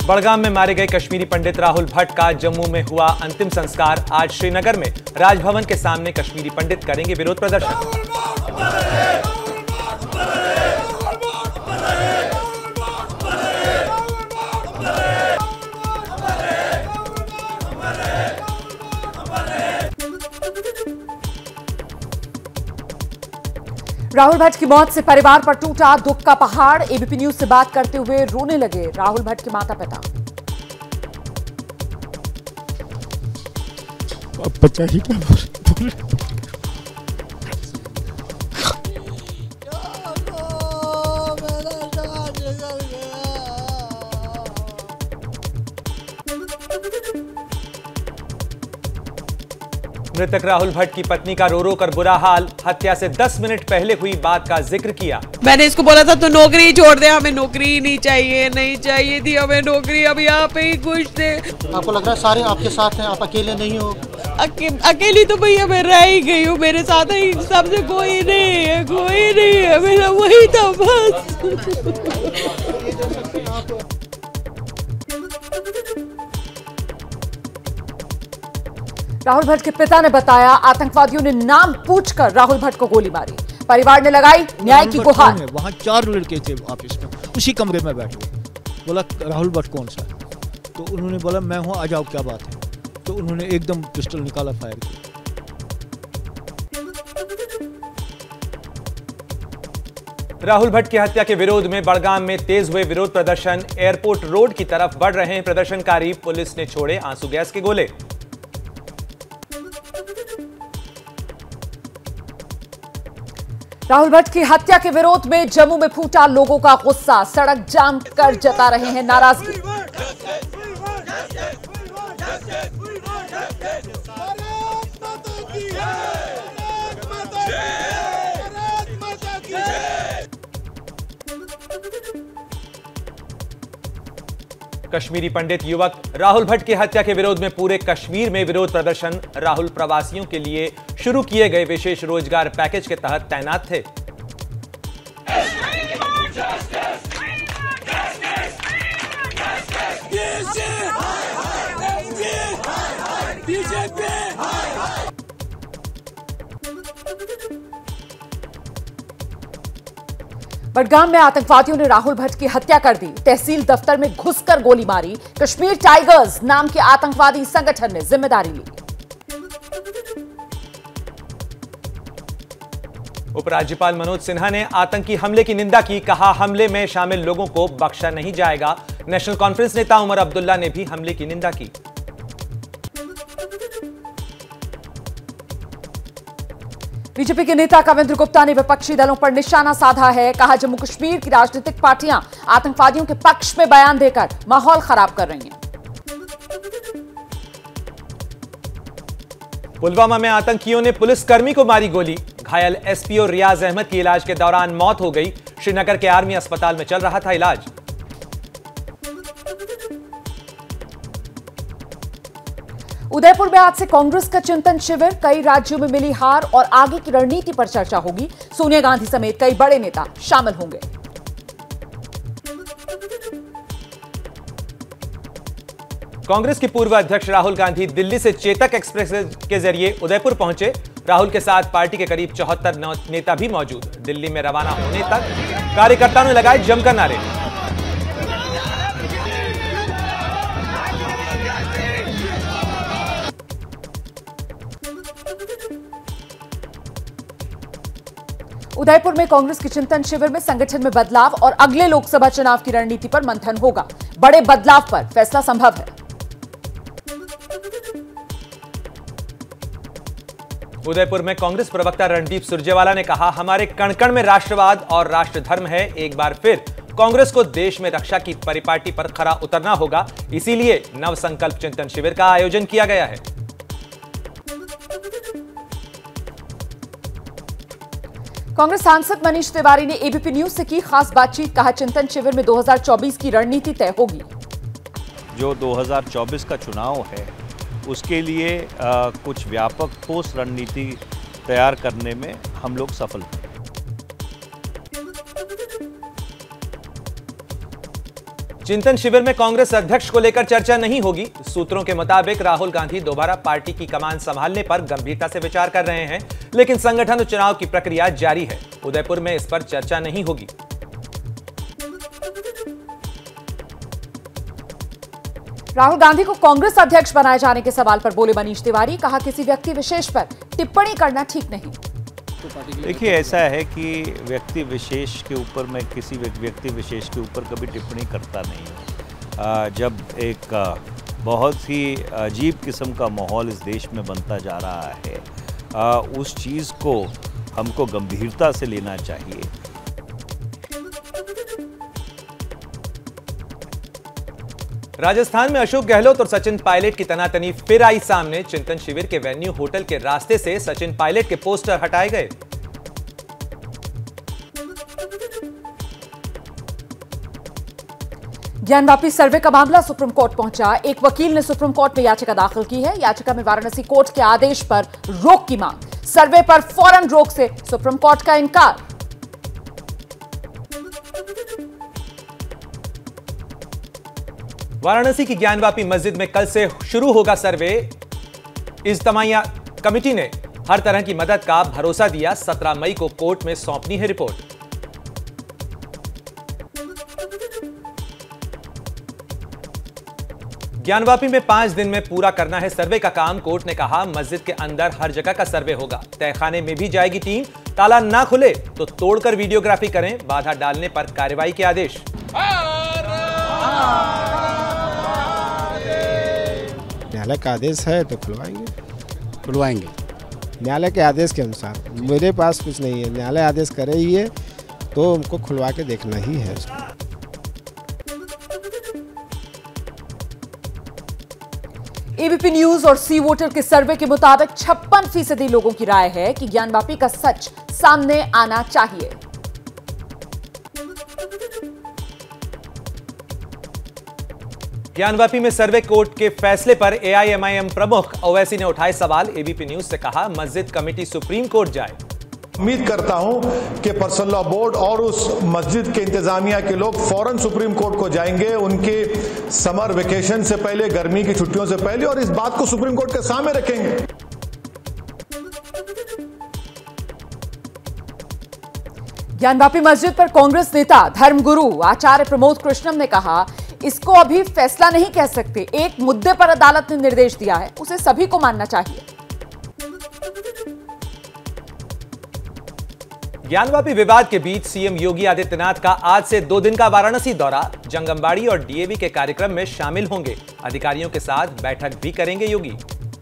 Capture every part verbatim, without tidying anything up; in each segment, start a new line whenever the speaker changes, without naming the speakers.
बड़गाम में मारे गए कश्मीरी पंडित राहुल भट्ट का जम्मू में हुआ अंतिम संस्कार। आज श्रीनगर में राजभवन के सामने कश्मीरी पंडित करेंगे विरोध प्रदर्शन।
राहुल भट्ट की मौत से परिवार पर टूटा दुख का पहाड़। एबीपी न्यूज से बात करते हुए रोने लगे राहुल भट्ट के माता पिता।
बच्चा ही क्या
मृतक राहुल भट्ट की पत्नी का रो रो कर बुरा हाल। हत्या से दस मिनट पहले हुई बात का जिक्र किया।
मैंने इसको बोला था तू नौकरी ही छोड़ दे, हमें नौकरी ही नहीं चाहिए, नहीं चाहिए थी हमें नौकरी, अब यहाँ पे ही खुश थे।
आपको लग रहा है सारे आपके साथ हैं, आप अकेले नहीं हो?
अके, अकेली तो भैया मैं रह ही गई हूँ, मेरे साथ ही सबसे कोई नहीं है, कोई नहीं है, मेरा वही था बस।
राहुल भट्ट के पिता ने बताया आतंकवादियों ने नाम पूछकर राहुल भट्ट को गोली मारी। परिवार ने लगाई न्याय की गुहार।
वहाँ चार लड़के थे ऑफिस में, उसी कमरे में बैठे। बोला राहुल भट्ट कौन सा? तो उन्होंने बोला मैं हूँ, आ जाओ क्या बात है। तो उन्होंने एकदम पिस्टल निकाला, फायर किया।
राहुल भट्ट की हत्या के विरोध में बड़गाम में तेज हुए विरोध प्रदर्शन। एयरपोर्ट रोड की तरफ बढ़ रहे हैं प्रदर्शनकारी। पुलिस ने छोड़े आंसू गैस के गोले।
राहुल भट्ट की हत्या के विरोध में जम्मू में फूटा लोगों का गुस्सा। सड़क जाम कर जता रहे हैं नाराजगी।
कश्मीरी पंडित युवक राहुल भट्ट की हत्या के विरोध में पूरे कश्मीर में विरोध प्रदर्शन। राहुल प्रवासियों के लिए शुरू किए गए विशेष रोजगार पैकेज के तहत तैनात थे।
बड़गाम में आतंकवादियों ने राहुल भट्ट की हत्या कर दी। तहसील दफ्तर में घुसकर गोली मारी। कश्मीर टाइगर्स नाम के आतंकवादी संगठन ने जिम्मेदारी ली।
उपराज्यपाल मनोज सिन्हा ने आतंकी हमले की निंदा की। कहा हमले में शामिल लोगों को बख्शा नहीं जाएगा। नेशनल कॉन्फ्रेंस नेता उमर अब्दुल्ला ने भी हमले की निंदा की।
बीजेपी के नेता कविंद्र गुप्ता ने विपक्षी दलों पर निशाना साधा है। कहा जम्मू कश्मीर की राजनीतिक पार्टियां आतंकवादियों के पक्ष में बयान देकर माहौल खराब कर रही हैं।
पुलवामा में आतंकियों ने पुलिसकर्मी को मारी गोली। घायल एसपीओ रियाज अहमद की इलाज के दौरान मौत हो गई। श्रीनगर के आर्मी अस्पताल में चल रहा था इलाज।
उदयपुर में आज से कांग्रेस का चिंतन शिविर। कई राज्यों में मिली हार और आगे की रणनीति पर चर्चा होगी। सोनिया गांधी समेत कई बड़े नेता शामिल होंगे।
कांग्रेस के पूर्व अध्यक्ष राहुल गांधी दिल्ली से चेतक एक्सप्रेस के जरिए उदयपुर पहुंचे। राहुल के साथ पार्टी के करीब चौहत्तर नेता भी मौजूद। दिल्ली में रवाना होने तक कार्यकर्ताओं ने लगाए जमकर नारे।
उदयपुर में कांग्रेस के चिंतन शिविर में संगठन में बदलाव और अगले लोकसभा चुनाव की रणनीति पर मंथन होगा। बड़े बदलाव पर फैसला संभव है।
उदयपुर में कांग्रेस प्रवक्ता रणदीप सुरजेवाला ने कहा हमारे कण कण में राष्ट्रवाद और राष्ट्र धर्म है। एक बार फिर कांग्रेस को देश में रक्षा की परिपाटी पर खरा उतरना होगा। इसीलिए नव संकल्प चिंतन शिविर का आयोजन किया गया है।
कांग्रेस सांसद मनीष तिवारी ने एबीपी न्यूज से की खास बातचीत। कहा चिंतन शिविर में दो हज़ार चौबीस की रणनीति तय होगी।
जो दो हज़ार चौबीस का चुनाव है उसके लिए आ, कुछ व्यापक ठोस रणनीति तैयार करने में हम लोग सफल हैं।
चिंतन शिविर में कांग्रेस अध्यक्ष को लेकर चर्चा नहीं होगी। सूत्रों के मुताबिक राहुल गांधी दोबारा पार्टी की कमान संभालने पर गंभीरता से विचार कर रहे हैं, लेकिन संगठन और चुनाव की प्रक्रिया जारी है। उदयपुर में इस पर चर्चा नहीं होगी।
राहुल गांधी को कांग्रेस अध्यक्ष बनाए जाने के सवाल पर बोले मनीष तिवारी, कहा किसी व्यक्ति विशेष पर टिप्पणी करना ठीक नहीं।
देखिए, ऐसा है कि व्यक्ति विशेष के ऊपर मैं किसी व्यक्ति विशेष के ऊपर कभी टिप्पणी करता नहीं हूँ। जब एक बहुत ही अजीब किस्म का माहौल इस देश में बनता जा रहा है, आ, उस चीज़ को हमको गंभीरता से लेना चाहिए।
राजस्थान में अशोक गहलोत और सचिन पायलट की तनातनी फिर आई सामने। चिंतन शिविर के वेन्यू होटल के रास्ते से सचिन पायलट के पोस्टर हटाए गए।
ज्ञानवापी सर्वे का मामला सुप्रीम कोर्ट पहुंचा। एक वकील ने सुप्रीम कोर्ट में याचिका दाखिल की है। याचिका में वाराणसी कोर्ट के आदेश पर रोक की मांग। सर्वे पर फौरन रोक से सुप्रीम कोर्ट का इनकार।
वाराणसी की ज्ञानवापी मस्जिद में कल से शुरू होगा सर्वे। इज्तिमाइया कमेटी ने हर तरह की मदद का भरोसा दिया। सत्रह मई को कोर्ट में सौंपनी है रिपोर्ट। ज्ञानवापी में पांच दिन में पूरा करना है सर्वे का काम। कोर्ट ने कहा मस्जिद के अंदर हर जगह का सर्वे होगा। तहखाने में भी जाएगी टीम। ताला ना खुले तो तोड़कर वीडियोग्राफी करें। बाधा डालने पर कार्रवाई के आदेश।
न्यायालय का आदेश है तो खुलवाएंगे खुलवाएंगे न्यायालय के आदेश के अनुसार। मेरे पास कुछ नहीं है, न्यायालय आदेश करे ही है तो उनको खुलवा के देखना ही है।
एबीपी न्यूज और सी वोटर के सर्वे के मुताबिक छप्पन फीसदी लोगों की राय है कि ज्ञानवापी का सच सामने आना चाहिए।
ज्ञानवापी में सर्वे कोर्ट के फैसले पर एआईएमआईएम प्रमुख ओवैसी ने उठाए सवाल। एबीपी न्यूज से कहा मस्जिद कमेटी सुप्रीम कोर्ट जाए।
उम्मीद करता हूं कि पर्सनल लॉ बोर्ड और उस मस्जिद के इंतजामिया के लोग फौरन सुप्रीम कोर्ट को जाएंगे, उनके समर वेकेशन से पहले, गर्मी की छुट्टियों से पहले, और इस बात को सुप्रीम कोर्ट के सामने रखेंगे।
ज्ञानवापी मस्जिद पर कांग्रेस नेता धर्मगुरु आचार्य प्रमोद कृष्णम ने कहा इसको अभी फैसला नहीं कह सकते। एक मुद्दे पर अदालत ने निर्देश दिया है, उसे सभी को मानना चाहिए।
ज्ञानवापी विवाद के बीच सीएम योगी आदित्यनाथ का आज से दो दिन का वाराणसी दौरा। जंगमबाड़ी और डीएवी के कार्यक्रम में शामिल होंगे। अधिकारियों के साथ बैठक भी करेंगे योगी।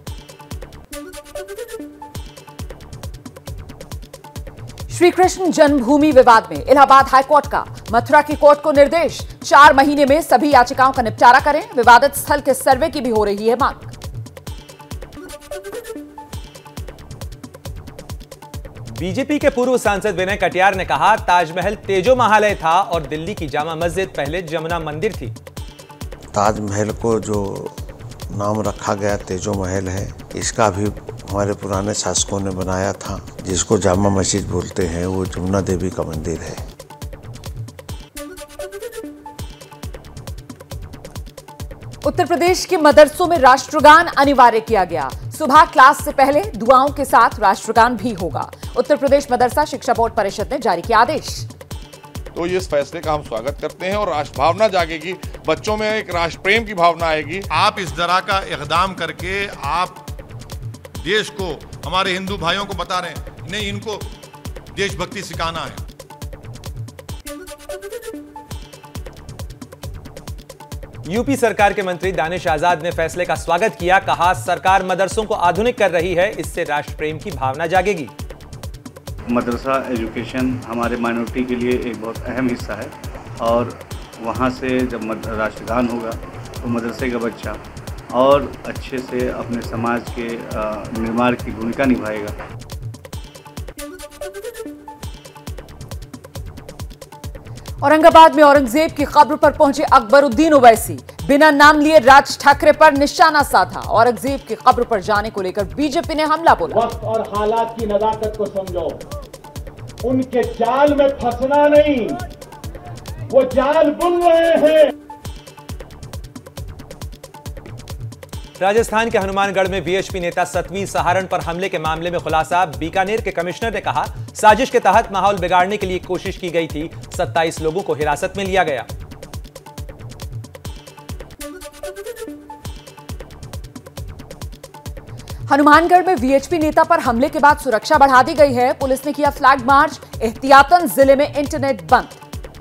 श्री कृष्ण जन्मभूमि विवाद में इलाहाबाद हाईकोर्ट का मथुरा की कोर्ट को निर्देश। चार महीने में सभी याचिकाओं का निपटारा करें। विवादित स्थल के सर्वे की भी हो रही है मांग।
बीजेपी के पूर्व सांसद विनय कटियार ने कहा ताजमहल तेजो महालय था और दिल्ली की जामा मस्जिद पहले जमुना मंदिर थी।
ताजमहल को जो नाम रखा गया तेजो महल है, इसका भी हमारे पुराने शासकों ने बनाया था। जिसको जामा मस्जिद बोलते हैं वो जमुना देवी का मंदिर है।
उत्तर प्रदेश के मदरसों में राष्ट्रगान अनिवार्य किया गया। सुबह क्लास से पहले दुआओं के साथ राष्ट्रगान भी होगा। उत्तर प्रदेश मदरसा शिक्षा बोर्ड परिषद ने जारी किया आदेश।
तो इस फैसले का हम स्वागत करते हैं और राष्ट्र भावना जागेगी, बच्चों में एक राष्ट्र प्रेम की भावना आएगी।
आप इस तरह का इक़दाम करके आप देश को, हमारे हिंदू भाइयों को बता रहे हैं नहीं, इनको देशभक्ति सिखाना है।
यूपी सरकार के मंत्री दानिश आजाद ने फैसले का स्वागत किया। कहा सरकार मदरसों को आधुनिक कर रही है, इससे राष्ट्र प्रेम की भावना जागेगी।
मदरसा एजुकेशन हमारे माइनॉरिटी के लिए एक बहुत अहम हिस्सा है और वहाँ से जब राष्ट्रगान होगा तो मदरसे का बच्चा और अच्छे से अपने समाज के निर्माण की भूमिका निभाएगा।
औरंगाबाद में औरंगजेब की कब्र पर पहुंचे अकबरुद्दीन ओवैसी। बिना नाम लिए राज ठाकरे पर निशाना साधा। औरंगजेब की कब्र पर जाने को लेकर बीजेपी ने हमला बोला।
वक्त और हालात की नजाकत को समझो, उनके जाल में फंसना नहीं, वो जाल बुन रहे हैं।
राजस्थान के हनुमानगढ़ में वीएचपी नेता सतवीर सहारण पर हमले के मामले में खुलासा। बीकानेर के कमिश्नर ने कहा, साजिश के तहत माहौल बिगाड़ने के लिए कोशिश की गई थी। सत्ताईस लोगों को हिरासत में लिया गया।
हनुमानगढ़ में वीएचपी नेता पर हमले के बाद सुरक्षा बढ़ा दी गई है। पुलिस ने किया फ्लैग मार्च। एहतियातन जिले में इंटरनेट बंद।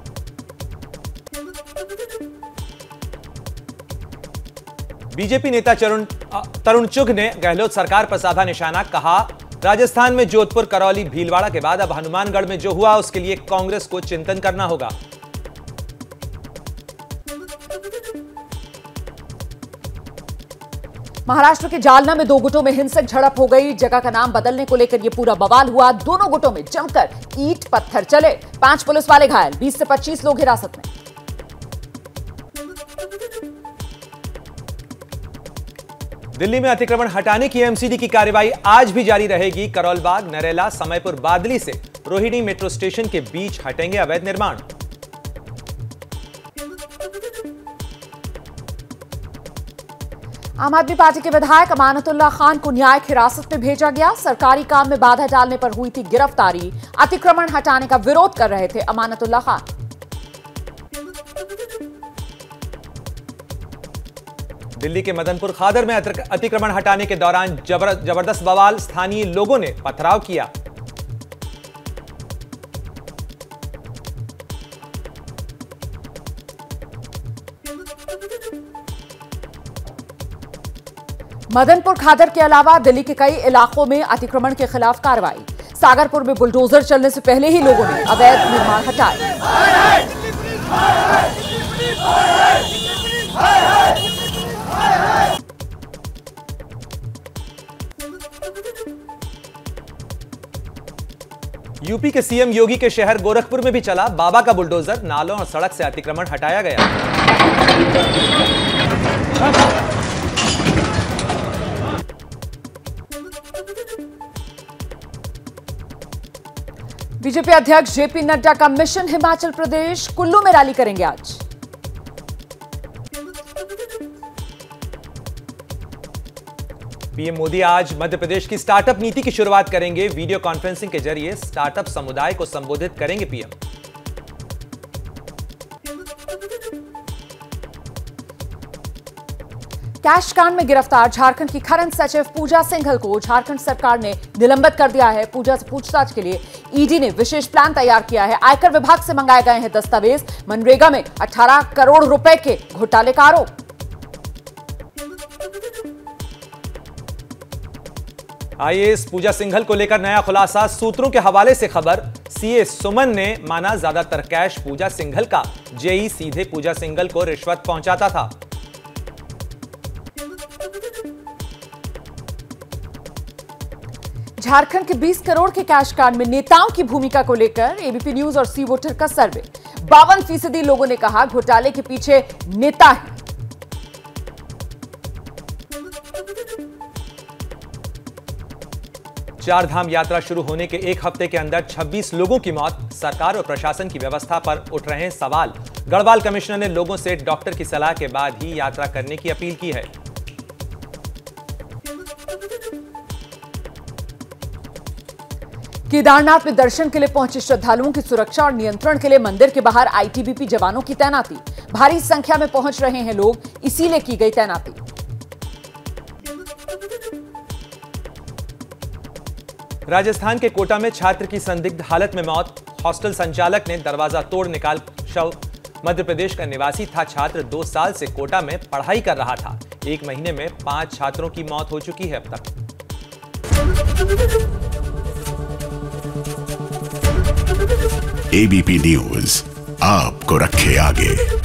बीजेपी नेता तरुण तरुण चुघ ने गहलोत सरकार पर साधा निशाना। कहा, राजस्थान में जोधपुर, करौली, भीलवाड़ा के बाद अब हनुमानगढ़ में जो हुआ उसके लिए कांग्रेस को चिंतन करना होगा।
महाराष्ट्र के जालना में दो गुटों में हिंसक झड़प हो गई। जगह का नाम बदलने को लेकर यह पूरा बवाल हुआ। दोनों गुटों में जमकर ईंट पत्थर चले। पांच पुलिस वाले घायल, बीस से पच्चीस लोग हिरासत में।
दिल्ली में अतिक्रमण हटाने की एमसीडी की कार्रवाई आज भी जारी रहेगी। करौलबाग, नरेला, समयपुर, बादली से रोहिणी मेट्रो स्टेशन के बीच हटेंगे अवैध निर्माण।
आम आदमी पार्टी के विधायक अमानतुल्लाह खान को न्यायिक हिरासत में भेजा गया। सरकारी काम में बाधा डालने पर हुई थी गिरफ्तारी। अतिक्रमण हटाने का विरोध कर रहे थे अमानतुल्लाह खान।
दिल्ली के मदनपुर खादर में अतिक्रमण हटाने के दौरान जबर, जबरदस्त बवाल। स्थानीय लोगों ने पथराव किया।
मदनपुर खादर के अलावा दिल्ली के कई इलाकों में अतिक्रमण के खिलाफ कार्रवाई। सागरपुर में बुलडोजर चलने से पहले ही लोगों ने अवैध निर्माण हटाए।
यूपी के सीएम योगी के शहर गोरखपुर में भी चला बाबा का बुलडोजर। नालों और सड़क से अतिक्रमण हटाया गया।
बीजेपी अध्यक्ष जेपी नड्डा का मिशन हिमाचल प्रदेश। कुल्लू में रैली करेंगे आज।
पीएम मोदी आज मध्य प्रदेश की स्टार्टअप नीति की शुरुआत करेंगे। वीडियो कॉन्फ्रेंसिंग के जरिए स्टार्टअप समुदाय को संबोधित करेंगे पीएम।
कैश कांड में गिरफ्तार झारखंड की खनन सचिव पूजा सिंघल को झारखंड सरकार ने निलंबित कर दिया है। पूजा से पूछताछ के लिए ईडी ने विशेष प्लान तैयार किया है। आयकर विभाग से मंगाए गए हैं दस्तावेज। मनरेगा में अठारह करोड़ रुपए के घोटाले का आरोप।
आईएएस पूजा सिंघल को लेकर नया खुलासा। सूत्रों के हवाले से खबर, सीए सुमन ने माना ज्यादातर कैश पूजा सिंघल का। जेई सीधे पूजा सिंघल को रिश्वत पहुंचाता था।
झारखंड के बीस करोड़ के कैश कांड में नेताओं की भूमिका को लेकर एबीपी न्यूज और सी वोटर का सर्वे। बावन फीसदी लोगों ने कहा घोटाले के पीछे नेता है।
चार धाम यात्रा शुरू होने के एक हफ्ते के अंदर छब्बीस लोगों की मौत। सरकार और प्रशासन की व्यवस्था पर उठ रहे हैं सवाल। गढ़वाल कमिश्नर ने लोगों से डॉक्टर की सलाह के बाद ही यात्रा करने की अपील की है।
केदारनाथ में दर्शन के लिए पहुंचे श्रद्धालुओं की सुरक्षा और नियंत्रण के लिए मंदिर के बाहर आईटीबीपी जवानों की तैनाती। भारी संख्या में पहुंच रहे हैं लोग, इसीलिए की गई तैनाती।
राजस्थान के कोटा में छात्र की संदिग्ध हालत में मौत। हॉस्टल संचालक ने दरवाजा तोड़ निकाल शव। मध्य प्रदेश का निवासी था छात्र। दो साल से कोटा में पढ़ाई कर रहा था। एक महीने में पांच छात्रों की मौत हो चुकी है अब तक।
एबीपी न्यूज आपको रखे आगे।